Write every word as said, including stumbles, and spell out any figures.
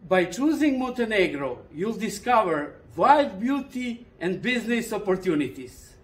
By choosing Montenegro, you'll discover wide beauty and business opportunities.